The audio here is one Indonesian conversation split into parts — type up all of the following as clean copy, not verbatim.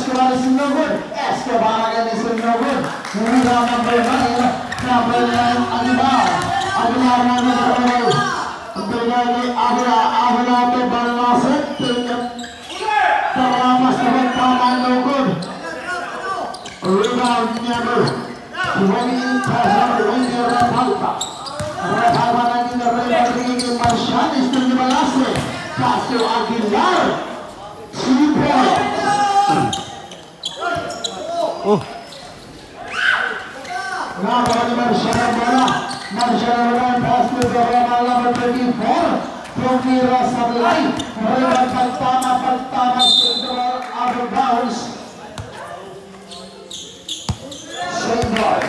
Escobar is no good. Escobar again is no good. Rebound number 9. Number 9, Aguilar. Aguilar number 9. Aguilar to Balnaset. Terlapas dengan paman no good. Rebound number 20. Pass number 20. Repalpa. Repalpa lagi na rebound. Marshall is to the Balnaset. Pass to Aguilar. 3 points. Now Marshall bola. Marshall bola pass to Rama number 24. From the Rasablay. Rebound pertama out of bounds. Same ball.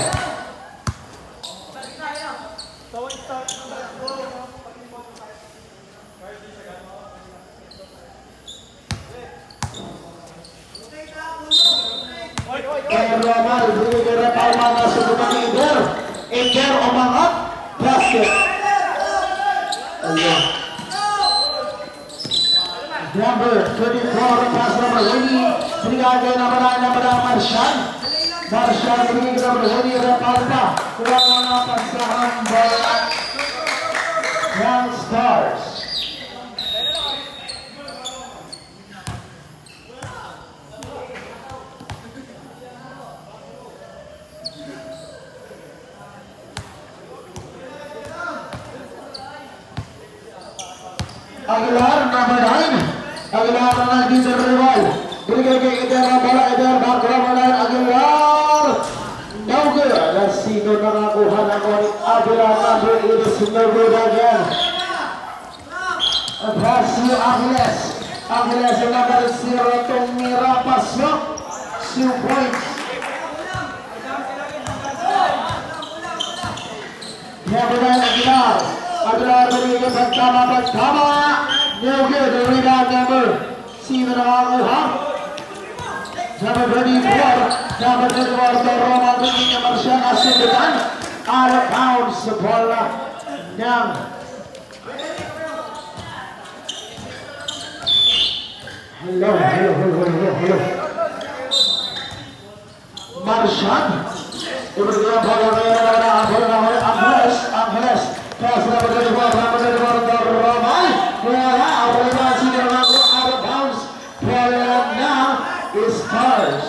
Ramal beri ke Palma masuk ke Iger. Iger omangat basket. Number 24 pass number 20. Beri ke number 9 number Marshall. Marshall beri ke number 20 Repalpa. Kurang pasahan bola. Young Stars. Aguilar number 9. Aguilar lagi terrival. Berikan ke Edera bola Edera bakal bola Aguilar. No good. Let's see no nakakuha ng Aguilar number 8 is no good again. Pass to Angeles. Angeles number 0 Tomira pasok. 2 points. Number 9 Aguilar. Aguilar beri ke pertama. No good. The rebound number. See the nakakuha. Number 24. Number 24. The Roma beri ke Marshall Asubitan. Out of bounds. Bola yang Hello. Marshall. Kemudian bola Angeles. Pass number 24 the Roma. Out of bounds. Bola now is Stars.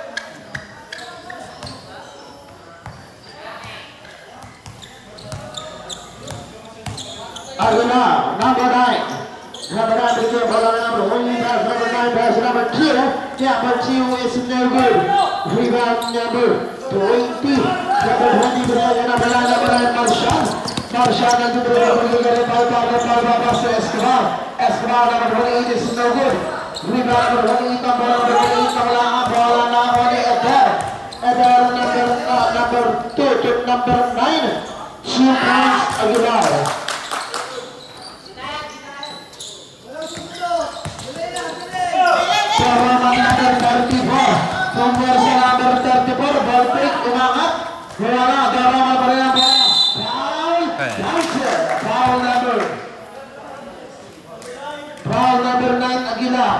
Aguilar, number 9. Number 9 is bola number 1. Number 9 pass number 2. Number 2 is no good. Rebound number 20. Number 20 berada number 9 Marshall. Marshall nanti berada dari Palpa pass to Escobar. Escobar number 28 is no good. Rebound number 28 bola na Eder. Eder number 2 to number 9. 2 points Aguilar. Number 34. Conversion number 34. Ball pick umangat. Bola Dorama pada bola. Foul number 9 Aguilar.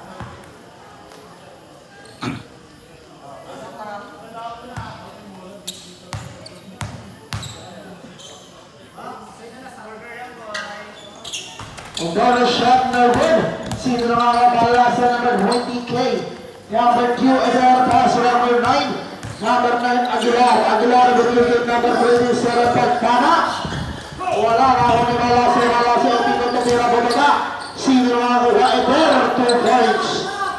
Bonus shot no good. Sino mga bola sa number 20K. Number 2 Eder pass number 9. Number 9 Aguilar. Aguilar betul number 20 Serapet Kana. Wala na ako ni Malase Tingin na tira bumaba. Sino mga Eder 2 points.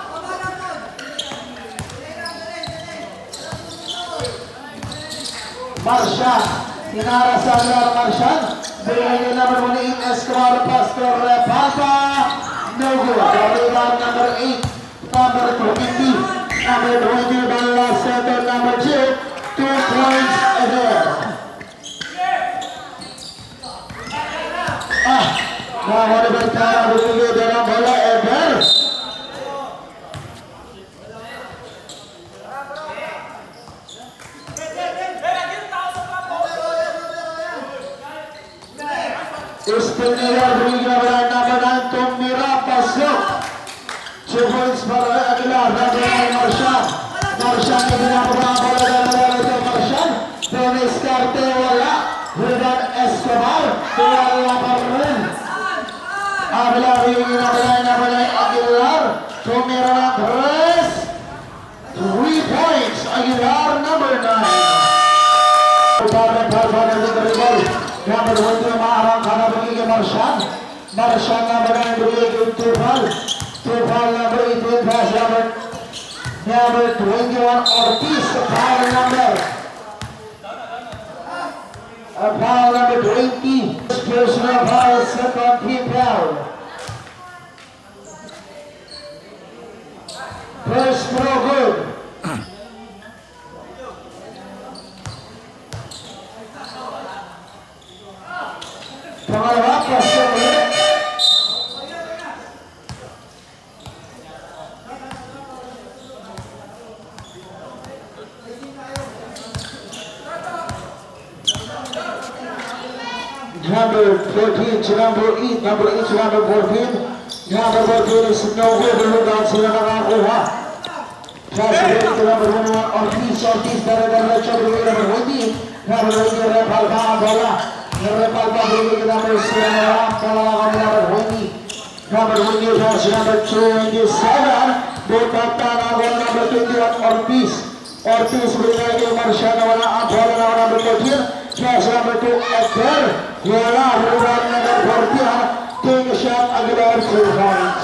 Marshall. Inarasan na Marshall. Bigay number 1 Escobar Pastor Repalpa. No good. Rebound number 8. Number 20. Number 20 Balnaset number 2. 2 points ahead. Mohon berkata begitu dalam bola Eder. Istimewa berikan pada number 9 Tomira pasok. 2 points para Aguilar. ginagawa bola dari Martian. Diskarte wala. Ruben Escobar. Wala pa rin. Nabalay Aguilar. Tumira na 3 points. Aguilar number 9. Number 1 maarang kana bagi ke Martian number 9 bagi ke Tufal number 8 pass number 21 Ortiz foul number 20 personal foul second team foul first throw good. Pangalawa, question ulit. Number 14 to number 8, number 8 to number 14. Number 14 is no good, hulugan sila nakakuha. Pass away to number 21, Ortiz, dara-dara siya, number 20. Number 20, Repal ba ang bola? Repal ba bigay number 7, kalalakan number 20. Number 20 pass number 27. Bukata na bola number 21, Ortiz bigay kay Martian na wala ang bola na number 14. Pass number 2, Edgar. Wala, hulugan number 14. Take a shot, Aguilar 2 points.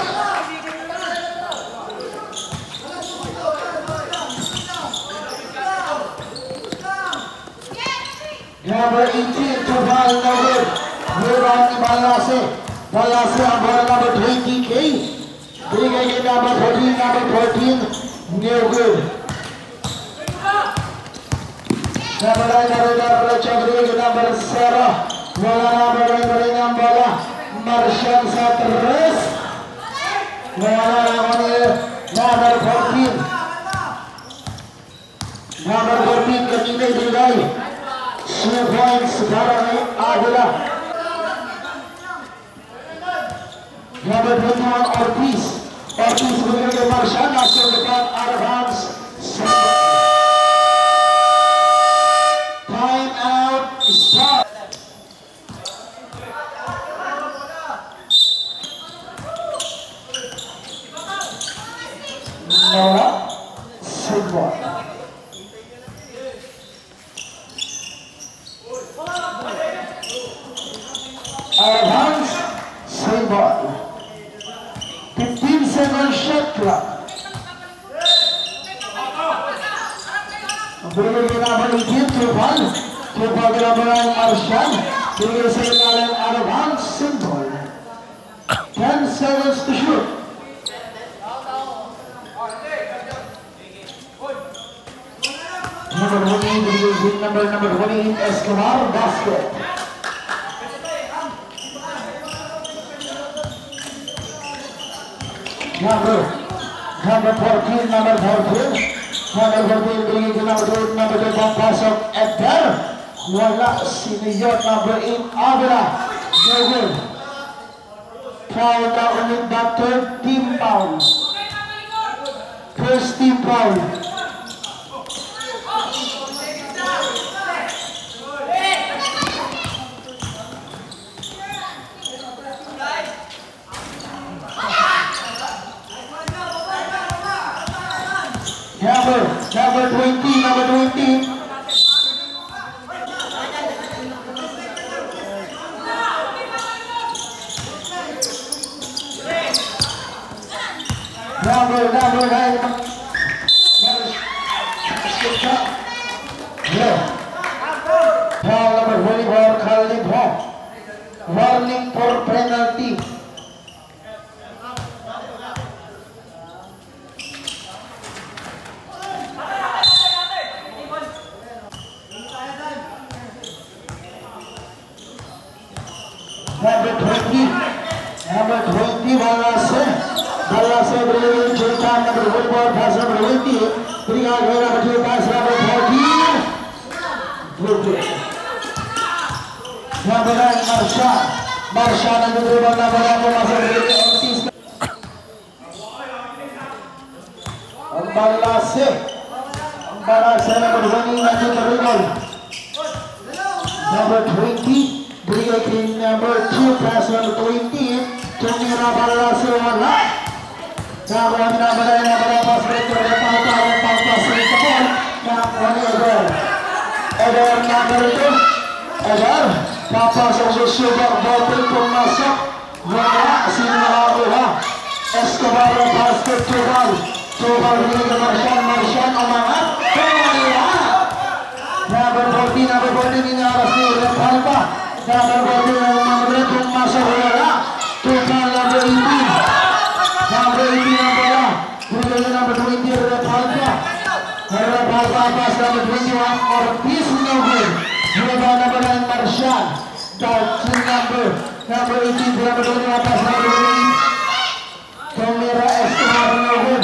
Number 18, Tufal number. Hulugan ni Balase ang bola number 20K. Bigay kay number 14, no good. Number 9, number 7. Wala number 9 ang bola. Martian sa 3. Wala number 14. Number 14 kanina ibigay. 2 points para kay Aguila. Number 21 Ortiz bigay kay Martian. Nasa depan out of hands. Time out. Start. Nora Silva. Advance Silva. 15-second shot clock. Bigay number 18 Tufal number 9 Martian. Bigay sa ilalim advance Silva. 10 seconds to shoot. Number 20 Escobar basket. Number 14 bigay ko number 2 pasok Edgar. Wala siniyot number 8 Aguila. No good. Foul na ulit na third team foul. First team foul. Number 20. Number 9. Foul number 24, Calibro. Warning for penalty. Number 20 Balase brilliant Sultan number 1 pass number 20 bring out number 2 pass number 14 good. Number 9 Martian ang dribble na bola mo masuk dari Ortiz. Ang Balasan number 20 maju terlibat. Number 20 breaking number 2 pass number 20 Tumira Balasan wala. Nakuha na pas break pas rekapon. Nakuha ni Eder. Eder number 2. Eder papasok sa sugar bottle pumasok. Wala sino nakakuha. Escobar basket Tubal. Tubal rin na Marcian umangat. Tumira. Number 14 inaras ni Repalpa. Number 14 ang mga break pumasok. Wala. Tubal number 18. Number 18 ang bola. Bulay na number 20 Repalpa. Repalpa pass number 21 Ortiz no good. Reba number 9 Marcian. Touching number 18 number 21 pass number 20. Tumira Escobar no good.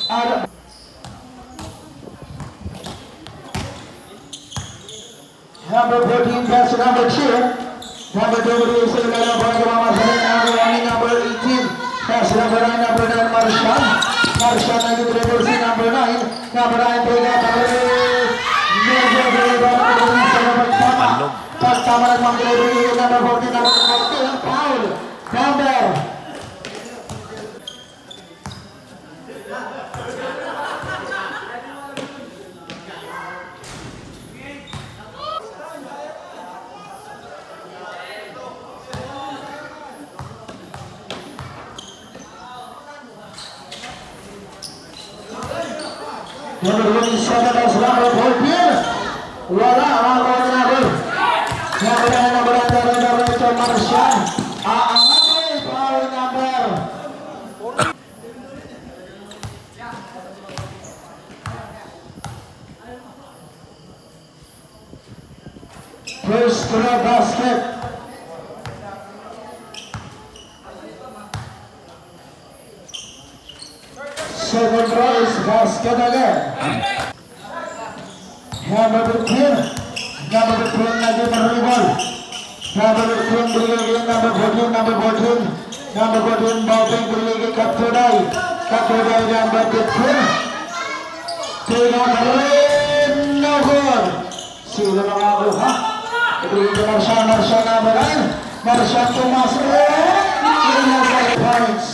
Number 14 pass number 2. Number 2 is number 18. Pass number 9 number 9 Marcian. Marcian lagi dribble si number 9. Number 9 bola pertama memang dribble number 14 foul. Counter. Number 27 is number 14. Wala ang number. Number Marcian. Aangat foul number. First throw basket. Second throw is basket again. Number 15 lagi berribol. Number 15 beri number 14 bowling beri Kaptudai number 15. Tiga beri no good. Sila mengakuha. Beri ke Marcian number 9. Marcian Thomas. Ini points.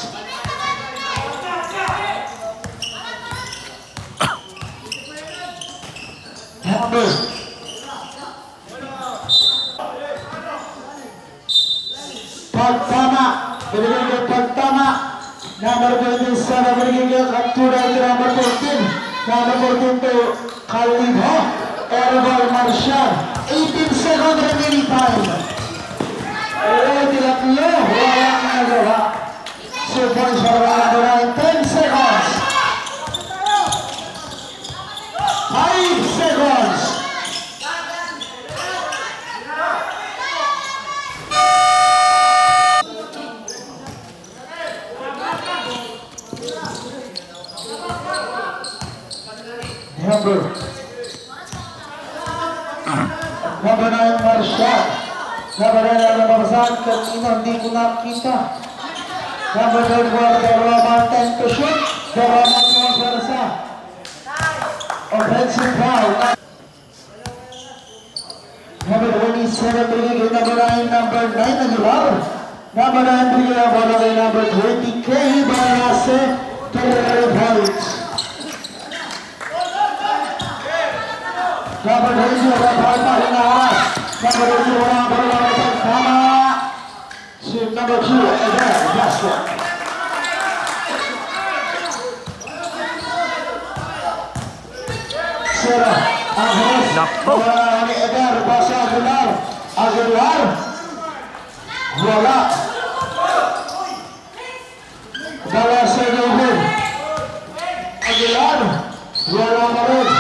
Pertama number 27 bergigil Kaptura itu number 14 itu Khalidho Erbal Marcian 18 second remaining time. Tidak loh walang nagawa. 2 points for number 9 10 seconds 5 seconds. Number 9 Marcian. Number 9 Marcian kanina hindi ko nakita. Number 12 Doroman 10 to shoot. Doroman Versa. Offensive foul. Number 27 bigay number 9 Aguilar. Number 9 bigay bola kay number 20 Kay Barase. 3 points. Number 20 Repalpa hinaharas. Number 20 wala bola tama. Si number 2 Eder basket. Sera Angeles. Bola ni Eder basa Aguilar. Bola. Bola Sedohun. Aguilar. Bola Marun.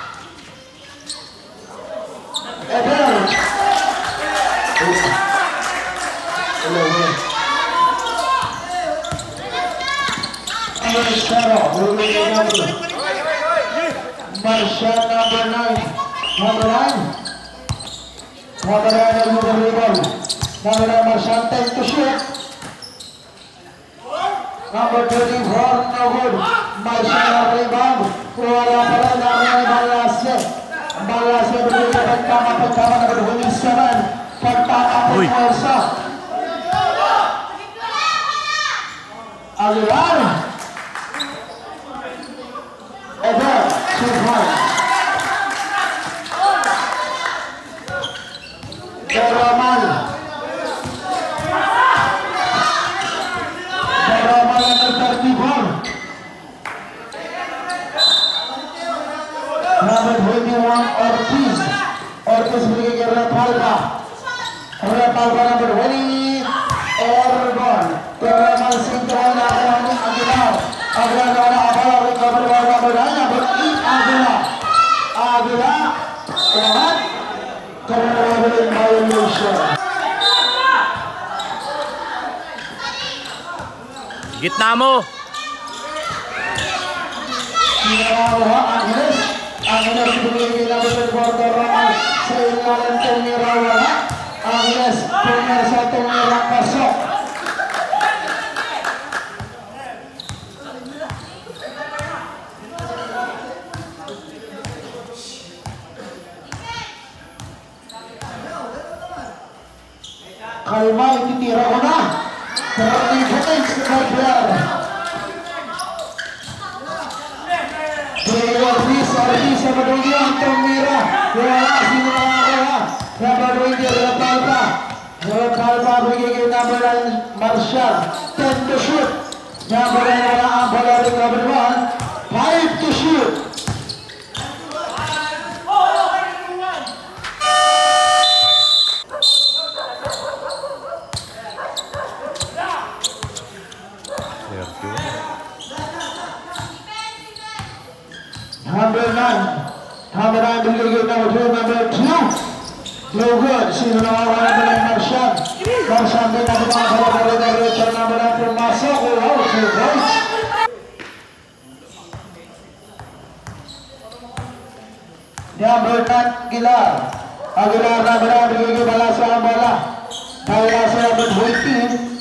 Eder. Marcian number 9. Number 9 number 9 Marcian 10 to shoot. Number 34 no good. Marcian rebound. Wala pa rin ang Balase. points. Deraman yang tertiban. Number 21 Ortiz beri ke Repalpa number 20 Airborne. Deraman Sintrawan Aguilar recover number 9 Aguilar and traveling violation. Gitna mo. Angeles beri number 4 Deraman Seingalan Temirawala. Angeles pemirsa Temira Kasok. Kalma ititira ko na. 30 points to Gabriel. Ortiz sa Badugyan, Tomira. Wala, sino na mga Badugyan, Repalpa, bigay number 9, Marshall. 10 to shoot. Number 9 wala ang bola recover 1. 5 to shoot. Number 9 bigay number 2. No good. Sino na wala ng Marshall. Marshall din ang mga bola diretso number 9 pumasok. Wow, 2 points. Number 9 Aguilar number 9 bigay bala sa bola. Bala sa number 20.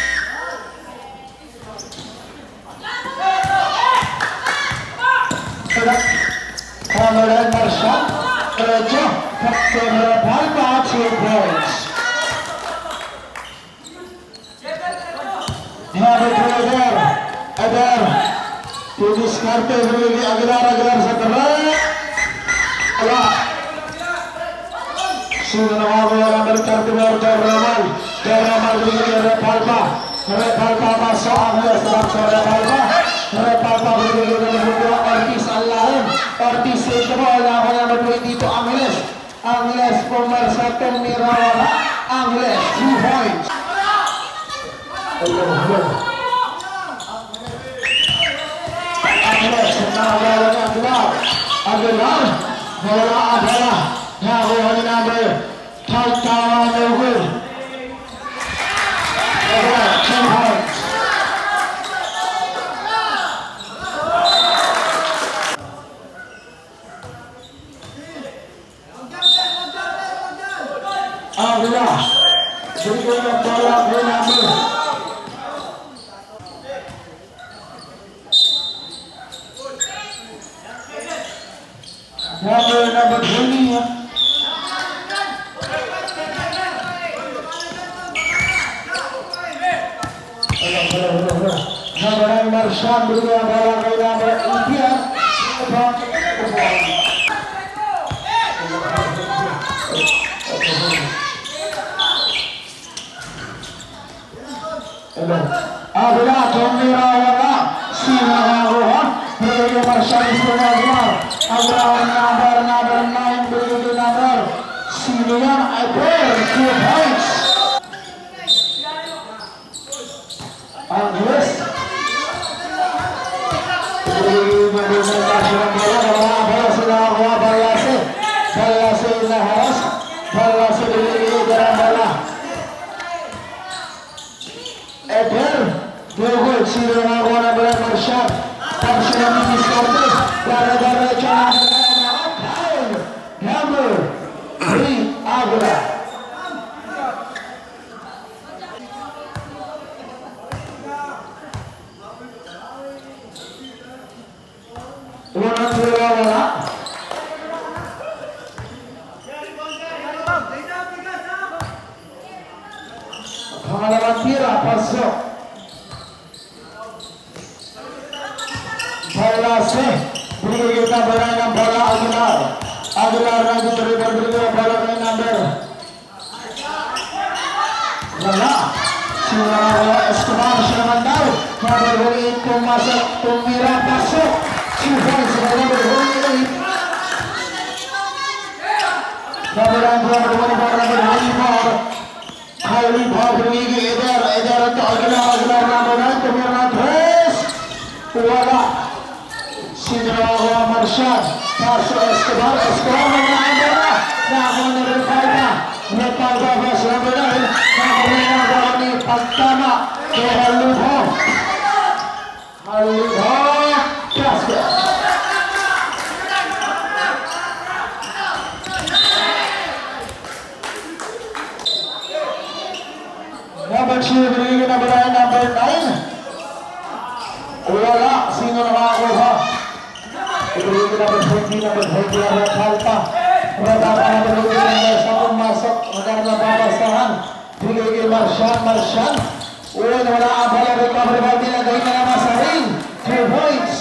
Cameron Marshall, Rejo, Captain Repalpa, 2 points. Number 2 Eder, didiskarte beri Aguilar sa terak. Wala. Sino na mga number 34 Deraman beri Repalpa masuk Angeles dalam Repalpa beri number 2 Ortiz Alain. Ortiz sa bola number 22 Angeles pemirsa Temirawala. Angeles 2 points. Angeles Aguilar bola nakuha ni number 10 no good. 10 points. Aguilar berikan bola ke number number 20. Number 9 Marshall berikan bola ke number 3. Aguilar Temirawala Sinaharuha berikan Marshall Aguilar number 9 berikan number Sinian Eder 2 points. Angeles Eder, Google, sino na ako na ba Marshall? Marshall ang diskarte, gara-gara dyan number 3, Aguilar. Beri kita berangkat bola Aguilar. Aguilar lagi dribble bola dengan number. Wala. Sila Escobar sudah mandau. Number 8 masuk. Tumira masuk. Sudah sudah number 8. Highly powerful इधर तो अगला नाम तो मेरा ड्रेस वाला सीधा हुआ मर्शाद पासो एस्कोबार में नाम रेफाइना नेपाल बस रबड़ा नाम गानी पत्ताना के हल्लुभो कैसे number 2 beri number 9 Wala single over beri number 20 ada Khalta Radha number masuk karena babasahan beri Marshan wala abala recovery bagi lagi nama Sarin 2 points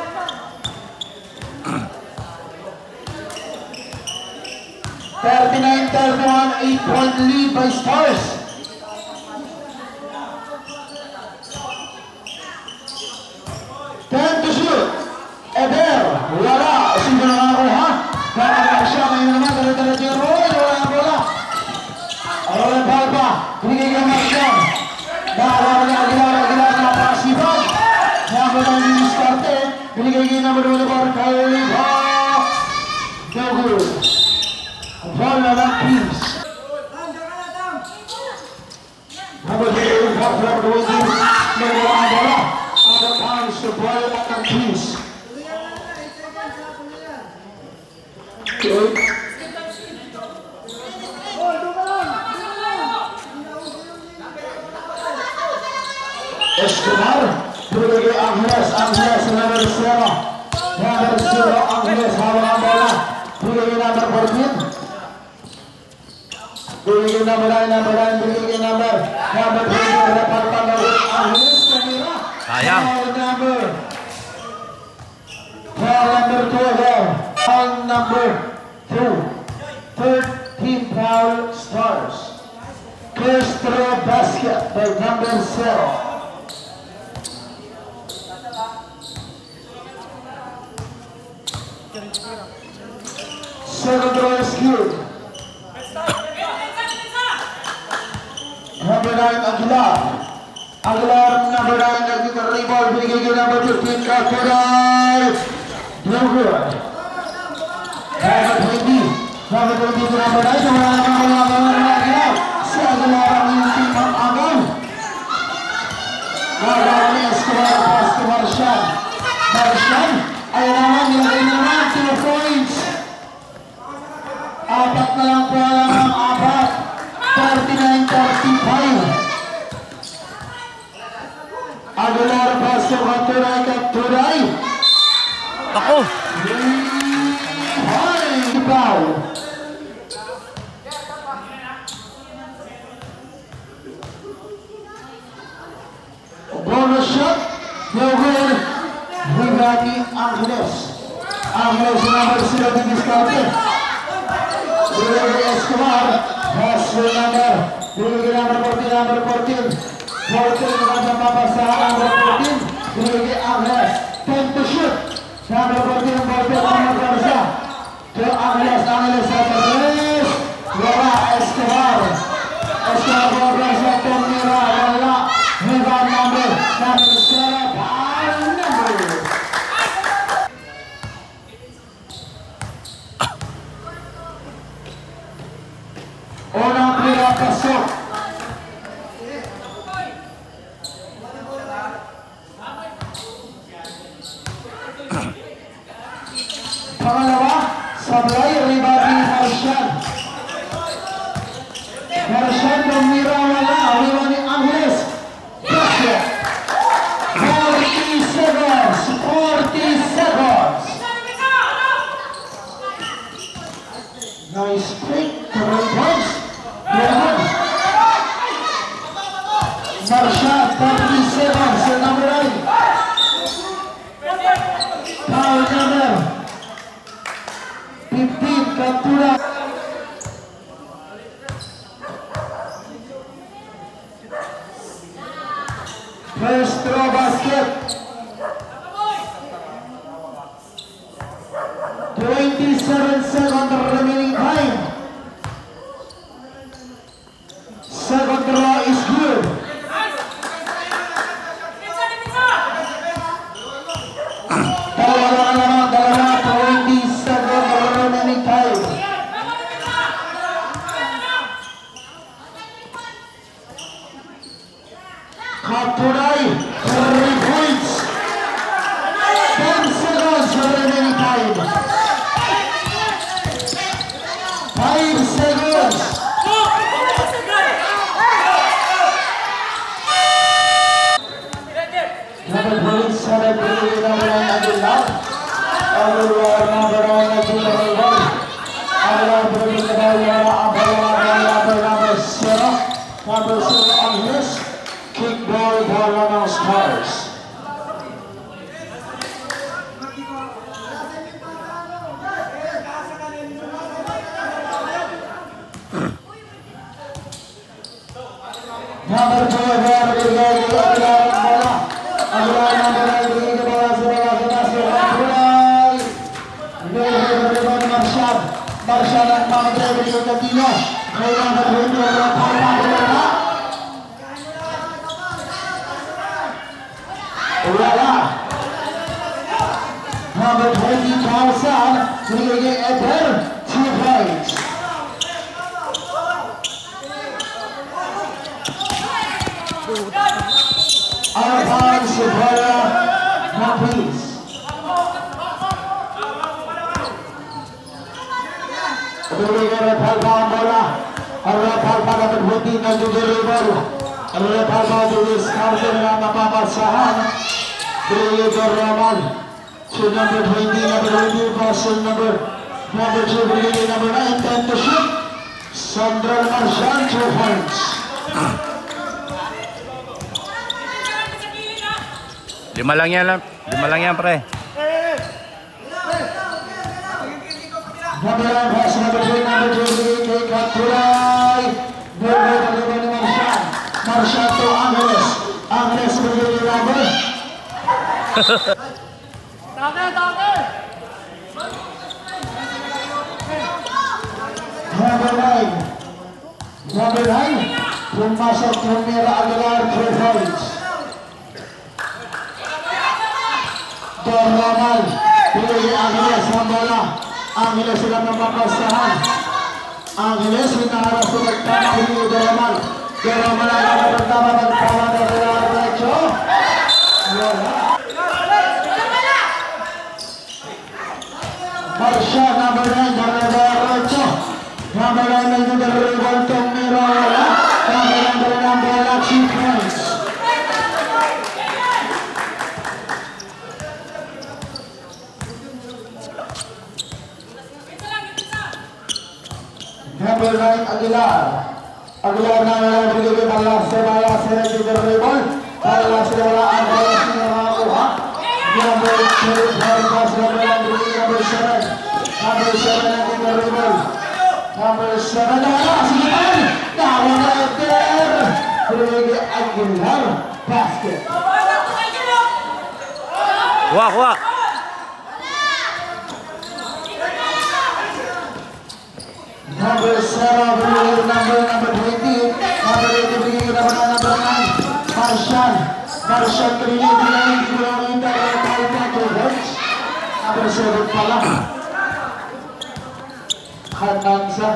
(39-31) 8-point lead by Stars. Time to shoot. Eder, wala, single nakuha. Karena siya may naman dala-dala yung roll, wala bola. Roll palpa, bigay ka Marshan. Dahil Aguilar na pasipan. Nakuha tayo ni Diskarte, binigay kayo na madulabor kay no good. Ball na lang, please. Number 8, number 20, wala bola. Out of bounds to ball and peace. Escobar, beri Angles number 0, Angles hawa bola, beri number 14, beri number 9, beri number 20, dapat Angles kamera. Sayang. Foul number 2. 13 foul Stars. First throw basket by number 0. Second throw is good. Number 9 Aguilar number 9 lagi terlibat bagi number 15 Kakurai. No good. Number 20 number 9 Aguilar. Si Aguilar ang tim Agam. Gagawin Escobar pass to Marshan. Ay naman 2 points. Apat na lang po ang apat. 39-35. Aguilar pass to Turay. Ako. Foul. Bonus shot. No good. Ribani Angles number 0 di Diskarte. Beri Escobar. Pass to number 14. Dengan papasahan number 14. Beri Angles. Time to shoot. Number 14 Barca. To Angles atas. Wala Escobar. Barca Tomira. Wala. Rebound number 0. Foul number. Unang pila pasok. Pangalawa, sablay, rebound ni Marshan Tomira, wala. Rebound ni Angles. Basket. 40 seconds. Nice pick. 3 points. Marshan 30 seconds. Number 9. Foul number corner. 15 captura. First throw basket. 27 seconds remaining time. Second throw is good. Dalawa, 20 seconds remaining time. Kapturai, 3 points. 10 seconds remaining time. 5 seconds. Number 27, number 9, Aguilar. Aguilar, number 9, Aguilar. Aguilar, number 0. Number 0 on his. Kickball, ball on our Stars. Number 2, Marshall ang mga driver yung Latino. May number 20, Wala. Number 20,000, Rigay Eder, 2 points. Our points, Severa, Napis. Rigay Repalpa ang bola. Ang Repalpa dapat buti na juga rival. Ang Repalpa juga starter na napapasahan. Rigay Ramal. To number 20, number 20, Boston number 2, Rigay number 9, time to shoot. Sandra Marshall, 2 points. Lima lang yan pre. Number 9, pass number 2, Rigay Kapturai. Number 2, Marshall. Marshall to Angeles. Angeles Rigay number. Number 9, pumasok Tumira Aguilar, 3 points. Ramal, pilih Angeles ang bola. Angeles sila mapapasahan. Angeles hinaharap sa magtama ni Ramal. Ramal ang magtama ng Derecho. Marsha number 9, Derecho. Number 9 ng Derecho, Tumira wala. Number 9 ng bola, 2 points. Number 9, Aguilar. Aguilar na nagbigay balas sa Reggie Derribol. Balas sa wala ang balas na nakakuha. Number 2, balas na number 7. Number 7 ang Derribol. Number 7 na wala. Sigitan! Nawala Eder! Reggie Aguilar. Basket. Kuha. Number 7, number 20, number 20, number 9, Marshall, pinili, kilomita, number 7 pala. Hanansa.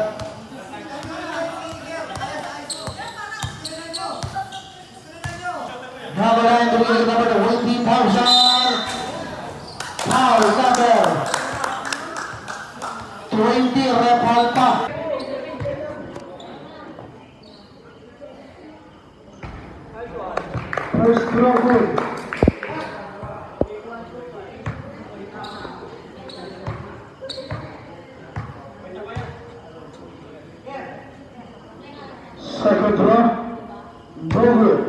Number 9, number 20,000. Foul number 20, Repalpa. First throw good. Second throw, no good.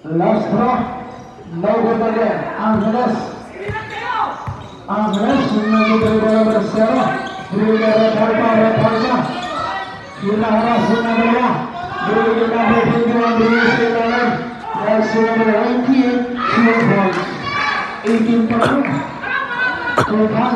Last draw. No good again. Angeles. Angeles. Sunnah dari bola bersama. Dirinya Reparta. Sunnah arah sunnah bola. Dirinya berhubungan dengan sekarang. Dan sunnah bola 18 points. 18 points. Total.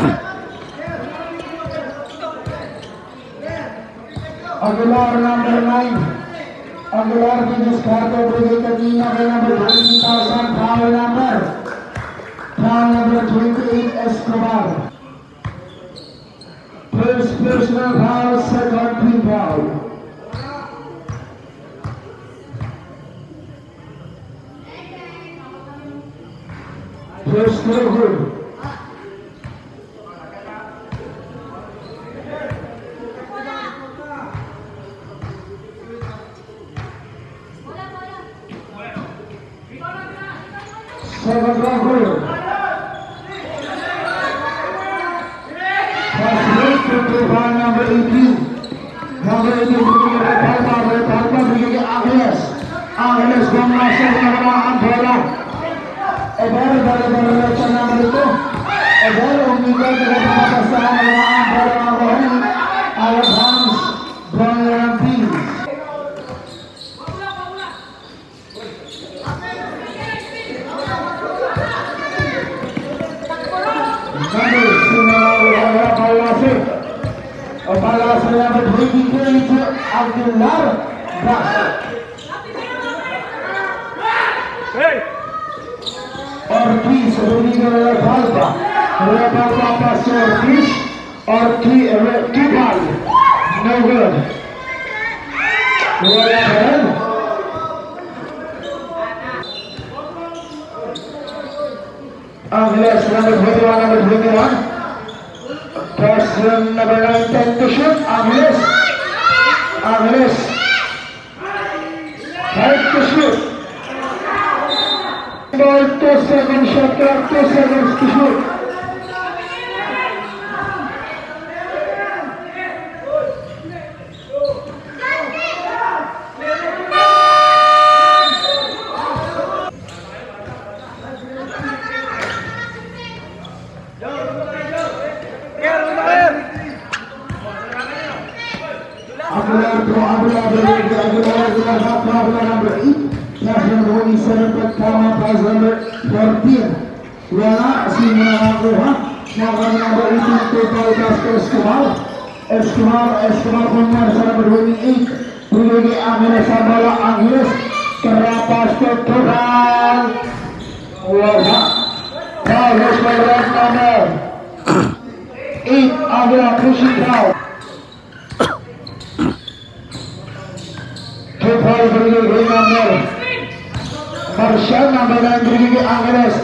Aguilar number 9. Aguilar की discard brigade का team number 20,000 foul number 28 Escobar. First personal foul, second team foul. First no good. Second no good. First hit to foul number 18. Number 18 Reparta brigade Angeles. Angeles memasuk lawan bola. Ebar dari leca number itu. Ebar umumnya dengan pasangan lawan bola ini. Alphonse Brianti. Balase number 23 Aguilar Brasa. Ortiz Rodrigo Reparta. Reparta pass Ortiz. Ortiz ball. No good. Bola ahead. Angeles number 21. Person number 9 10 to shoot. Angeles. 5 to shoot. Ball 2 seconds shot clock, 2 seconds to shoot. Aguilar number 8, national 27 pertama pass number 14. Wala si Manakuha, number 18 total pass to Escobar punya number 28. Brigade Angeles bola Angeles kerapas ke total. Wala. Paulus Valverde number 8 Aguilar pushing foul. Total brigade number Marshall number 9 brigade Angeles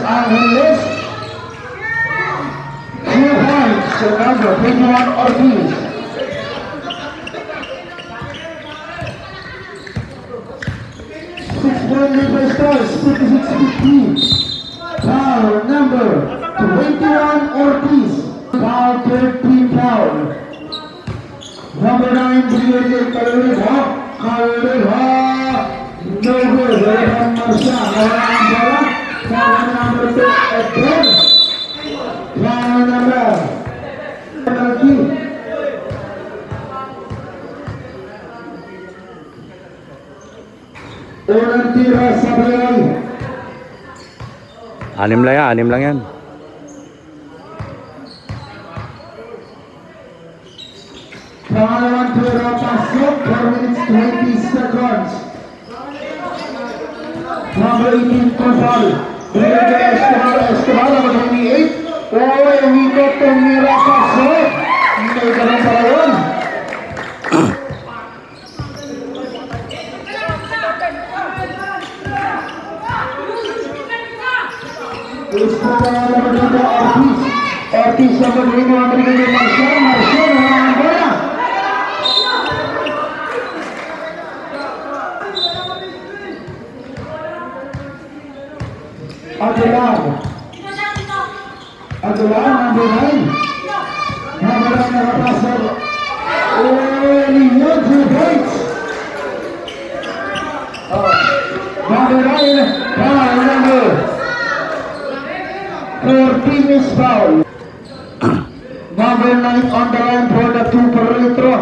2 points number 21 Ortiz. Stars 56-15. Foul number 21 Ortiz. Foul 13 foul. Number 9 brigade Caldeja. No good. Marshall foul number 2 again. Foul number 13. Orang tira sabay lagi. 6 lang yan. Pangalaman tira pasok, 4 minutes 20 seconds. Number 18 total. Brigade Escobar, number 28. Oh, umikot tumira pasok. Hindi ka lang pala yun. Ortiz number 21 brigade Marshall ang bola. Aguilar number 9 nakapasok. Ninyo 2 points. Number 9 on the line for the 2 free throw.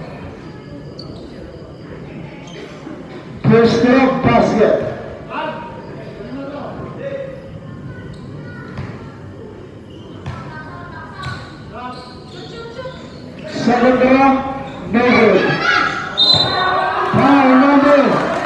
First throw basket. Second throw, no good. Foul number.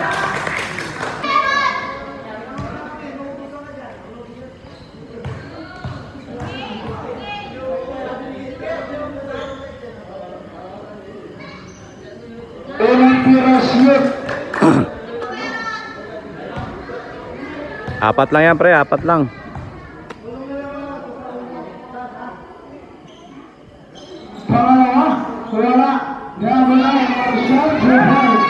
Apat lang yan, pre. Apat lang. Pangalawa, wala. Wala, Marshall, 2 points.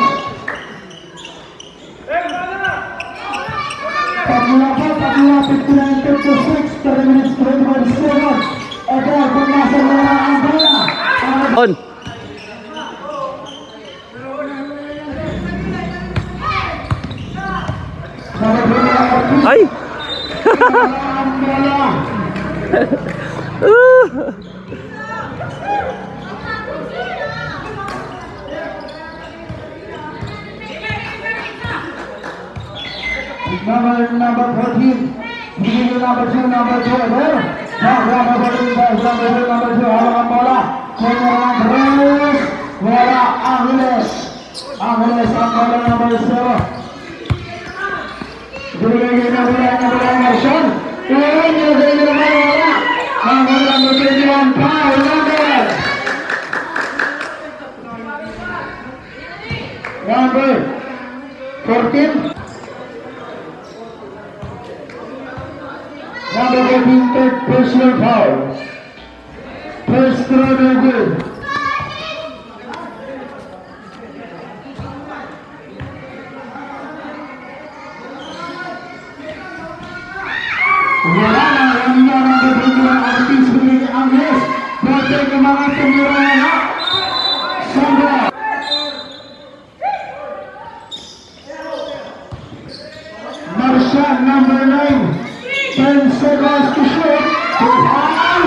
Pagmula 59-56, 3 minutes, 21 seconds. Ito, pagmasa na ang bola. On. Ay! Number 14, number 2, number 2, number 2, halangan bola, kemudian terus, bola Angeles ang bola number 0. Dulu bola Marshall, ini bola, ang bola number 21, foul number 14. Number 14, third personal foul. First throw, no good. Wala na, number 21, Artis Pemilih Angeles. Berarti kemana penyerahan? Sandra. Marshall, number 9. 10 seconds to shoot. Foul.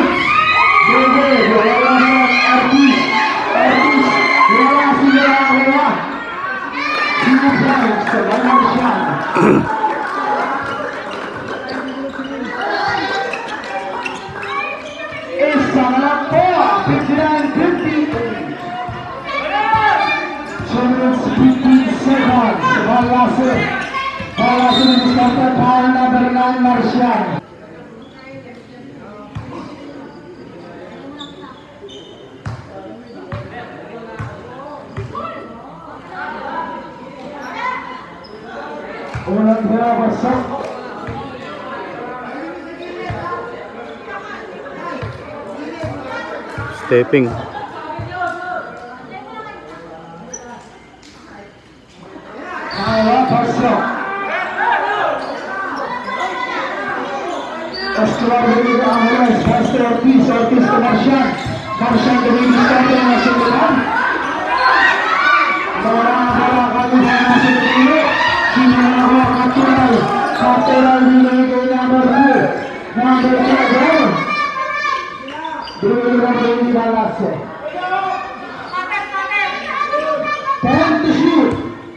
Artis. Wala sila. 2 points. Walang shot. Isa na po. 59-58. 2 minutes, 15 seconds. Wala sila discounted. Foul number 9, Marshall. Unang bola basok. Stepping. Bola basok. Escobar dari Angeles, pasti Ortiz ke Marshall dari discounted masuk depan. Bola kali masuk ke kiri. Natural nilai ke number 2. Number 3. Dulu ini balas. 10 to shoot.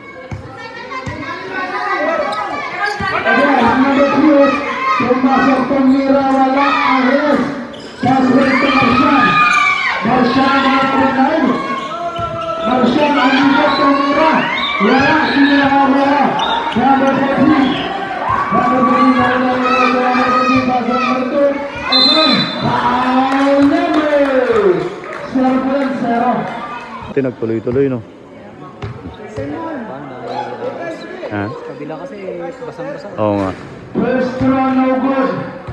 Again, number 2. Termasuk pemira wala Angeles. Password ke Marshall. Marshall number 9. Marshall angkat pemira. Wala sila wala. Number 14. Number 14 pasang bertut. Again, foul number 0.0. Ito nagtuloy-tuloy, no? Ha? Kabila kasi basang-basang. Oo nga. First throw, no good.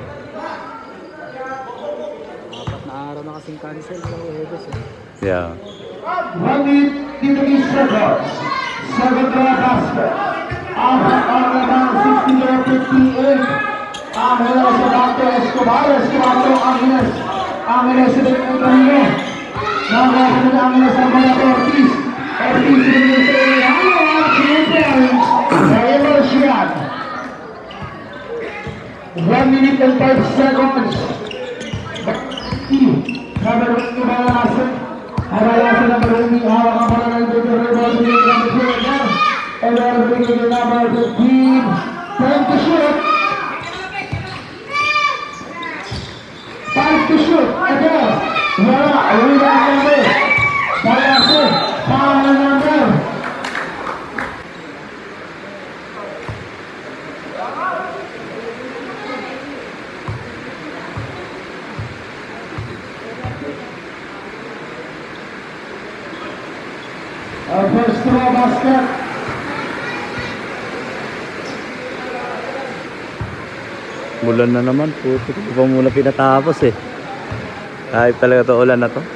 Apat na araw na kasing cancel sa Huwebes eh. Yeah. 1 minute, 3 seconds. Second throw basket. Apat ang naman, 60-58. Angeles Roberto Escobar to Angeles. Angeles sudah mengungguli. Nomor 1 Angeles sama Ortiz. Ortiz sudah mengungguli. 1 minute and 5 seconds. Number 1 bola Adalah sudah berhenti awal amalan dari Jogja Rebels di nomor 2 dan nomor 15. Time to shoot. Time to shoot. Again. Yara, rebound number. Bayase, foul number. First throw basket. Bulan na naman, puto ko pa muna pinatapos eh. Kahit talaga to ulan na to.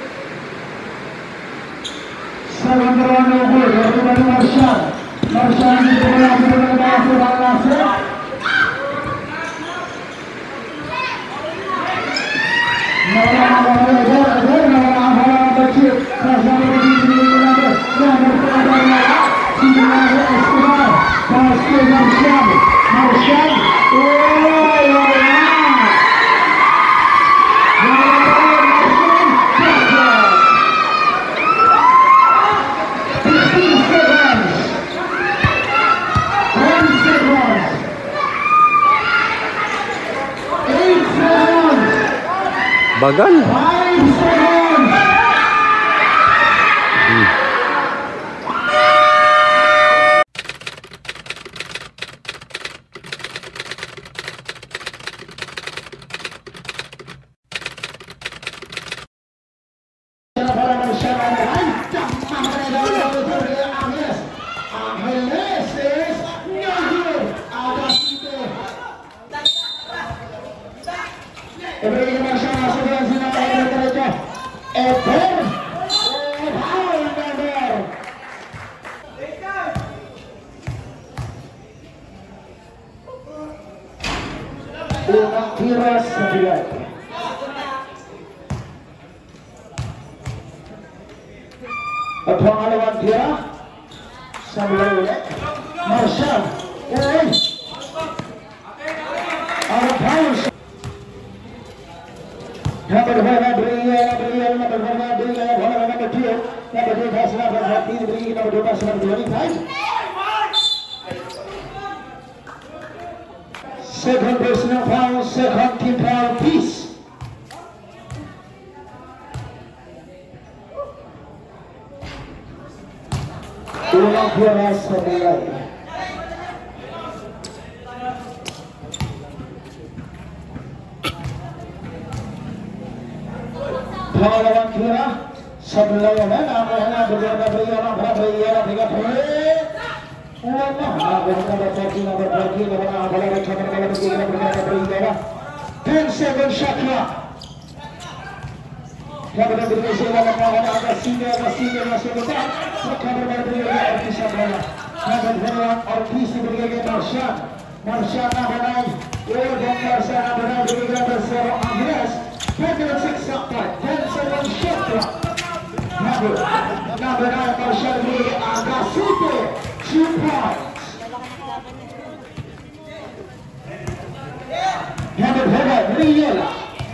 Second throw no good. Everybody Marshall. Marshall dito na lang sa mga nasa. Bagal. 5 seconds. Kira 9. Pengalaman Kira 9 ulit. Marshall. Out of bounds. Number 2 second personal foul, second team foul, peace. Ulang Kira 9. Pengalaman Kira 9 dan apa berjaya 10 second shot clock. Kabar berikutnya ada senior masih besar. Kabar berikutnya Ortiz bola. Kabar berikutnya Ortiz berikutnya Marshall. Marshall naik. Marshall berikutnya bersama Andreas. 10 shot clock. 10 second shot clock. Number 9 Marshall berikutnya Agasite. 2 points. Number 4 Briella.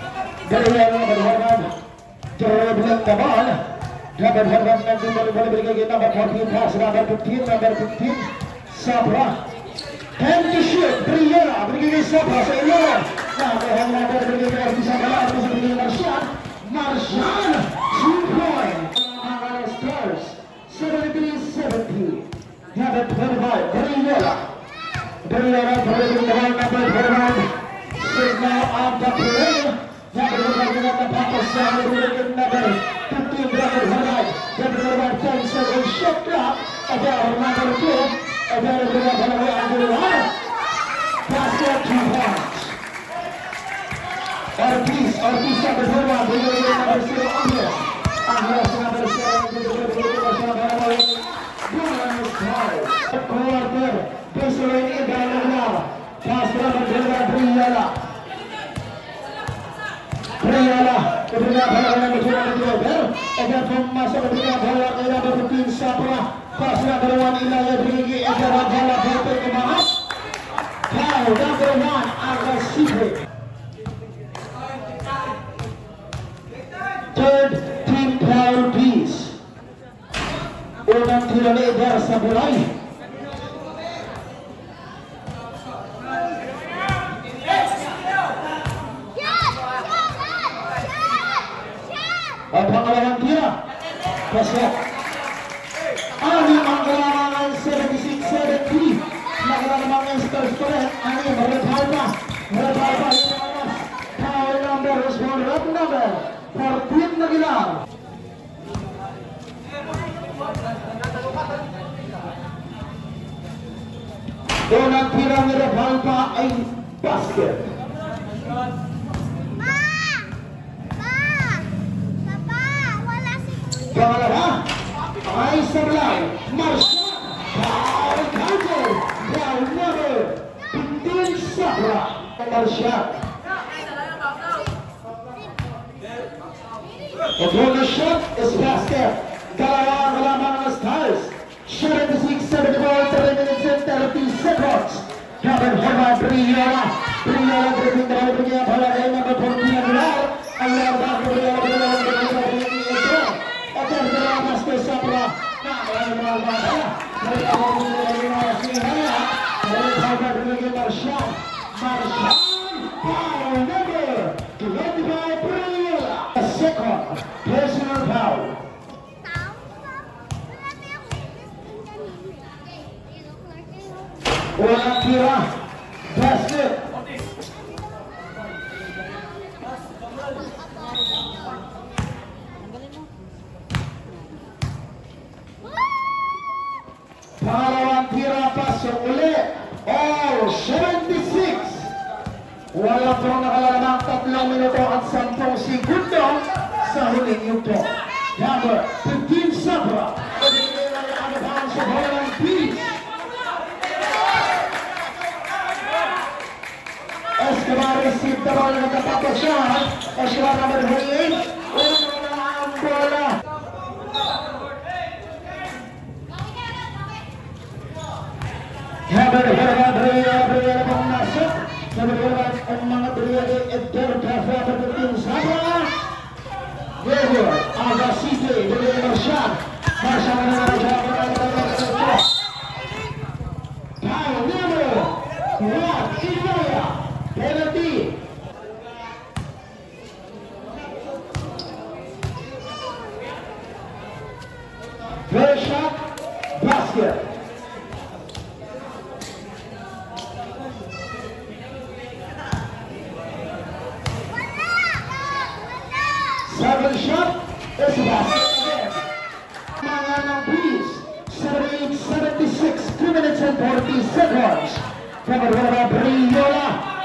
Dribbling the ball. Number 4 berikutnya number 14 pass. Number 15 Sabra. 10 to shoot. Briella berikutnya Sabra. Number berikutnya bisa kalah berikutnya Marshall. Marshall 2 points. Stars 73-70. Number 25 Briella. Briella berikutnya number 25. Signal of the play. Number 15 the Papa Sally berikutnya number 15 number 10 second shot clock. Ada number 2. Ada berikutnya basket 2 points. Ortiz number 1 berikutnya number 0 Andreas number 7 berikutnya Marshall. Quarter baseline inbound now. Pass number 2 Briella. Kemudian bola number 2 agar masuk kemudian bola number 15 Sabra. Pass number 1 Ilaya berikutnya agar bola berputar ke bawah. Foul number 1 Agasite. Third team foul. tira ni Eder sa bulay. At pangalawang tira. Pasok. Anim ang kailangan 76-70. Nakalaman ang stars pa rin. Anim, retire pa. Retire pa. Foul number is one red number. 14 na gilang. Doon ang tira ni Revalpa ay basket. Pangalawa ay sablay. Marsha. Foul counted. Foul number 15 Sabra. Marsha. Upon the shot is basket. Dalawa kalaman ng Stars. 76-74, 3 minutes and 30 seconds. Kapag Herman Briola. Briola dribbling the ball niya para kay number 14 na Gilar. Ang labang Briola. At ang dalawas kay Sabra. Ang mga bata. May tawag nila sinihaya. May tawag nila Marsha. Marsha. Foul number 25 Briola. A second personal foul. Walang tira. Basket. Pangalawang tira. Pasok ulit. All 76. Wala pong nakalalamang 3 minuto at 10 segundo sa huling yuto. Number 15 Sabra. Out of bounds sa Holland Beach. Escobar received the ball at the top of shot. Escobar number 28. Una ang bola. Brilla pang masuk. Sabi ang mga Brilla Eder Cafe at Pagdating Sabra. Diego Agasite. Brilla Marsha. Marsha na Marsha. Foul number 1 Inaya. Penalty. First shot, basket. Second shot is a basket again. Mga ng Breeze, 78-76, 2 minutes and 40 seconds. From the Briola.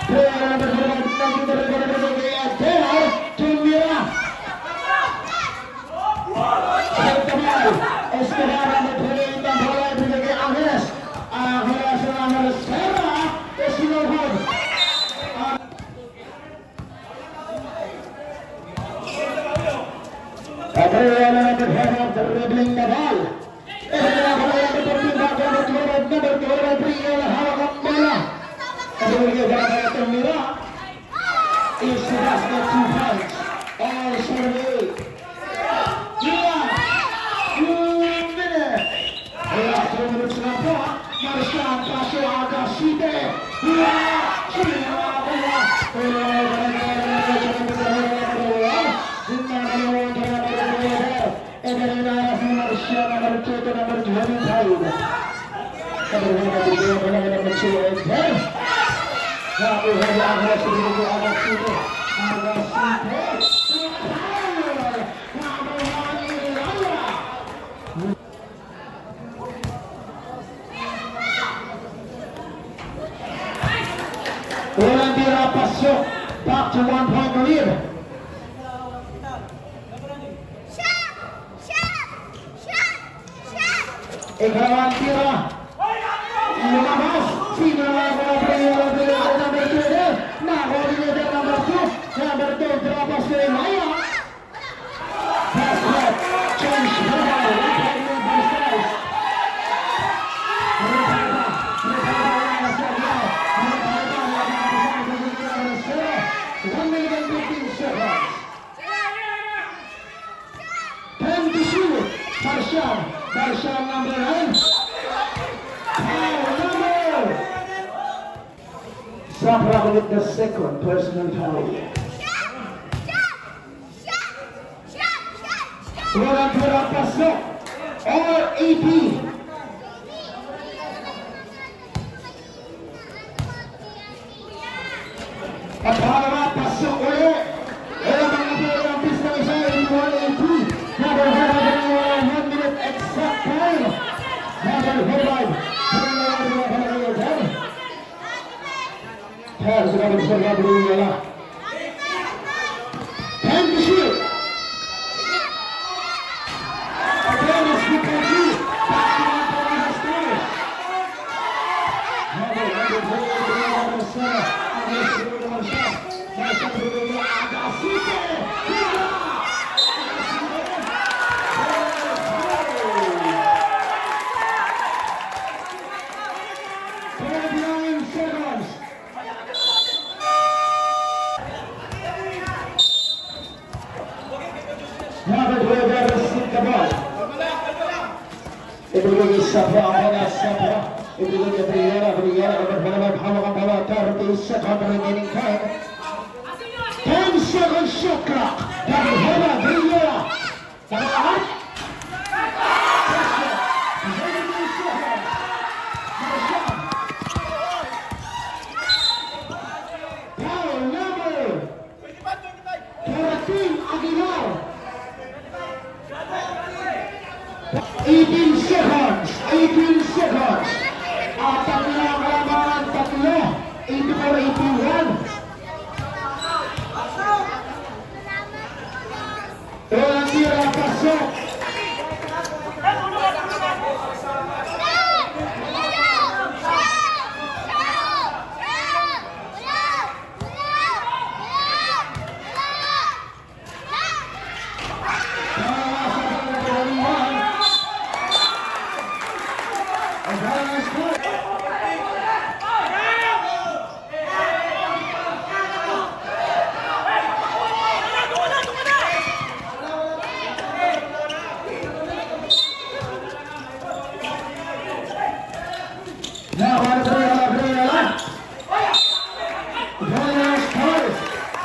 Dribbling the ball. Is the basket 2 points. All survey. Yeah. 2 minutes. Last 2 minutes na po. Marsha Pasio Agasite. Walang pasok. Back to 1-point lead. Ikalawang tira. Lumabas. Sino na mga Briola number 2. Nakoordinator number 2. Number 2, dropas kay Maya. Basket. Change. Marshall number Sapra with the second personal foul. Walang pasok. Or AP. At pangalawa, pasok ulit. Walang mga pera ang pista isa, 81-AP. Number 1 minute exact time. Number 5. Sudah bisa berdiri ya. 10 to shoot. Again, it's Nikaji. Back to the Police Stars. Ibigay Sapra, Amana Sapra. Ibigay Briera, Hamaka, 30 seconds remaining time. 10 seconds shot clock. Double Hama, Briera. Foul number 13, Aguilar. 18 seconds. Tatlo ang kalamangan, 84-81. Walang tira, pasok. Now, Briera. Scores.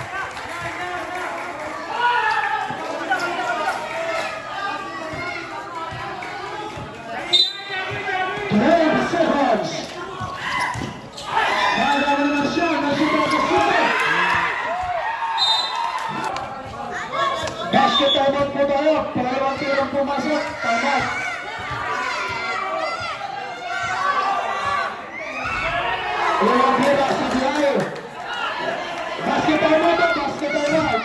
Basket timeout po tayo. Pangalawang tirang pumasok. Timeout. Walang tira sa Biayo. Basket timeout. Basket timeout.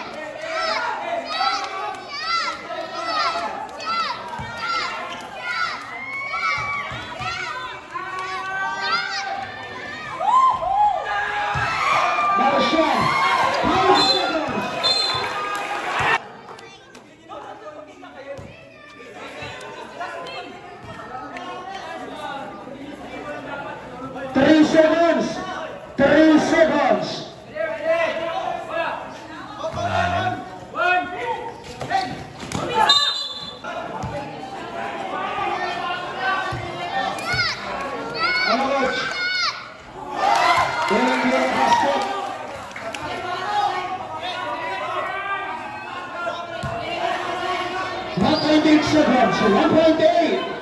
Marshall. 5 seconds. Three seconds. Coach. Basket. 1.8 seconds. 1.8.